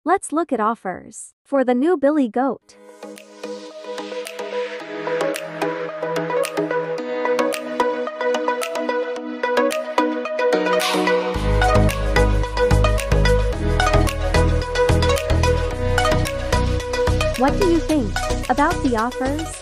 Let's look at offers for the new Billy Goat. What do you think about the offers?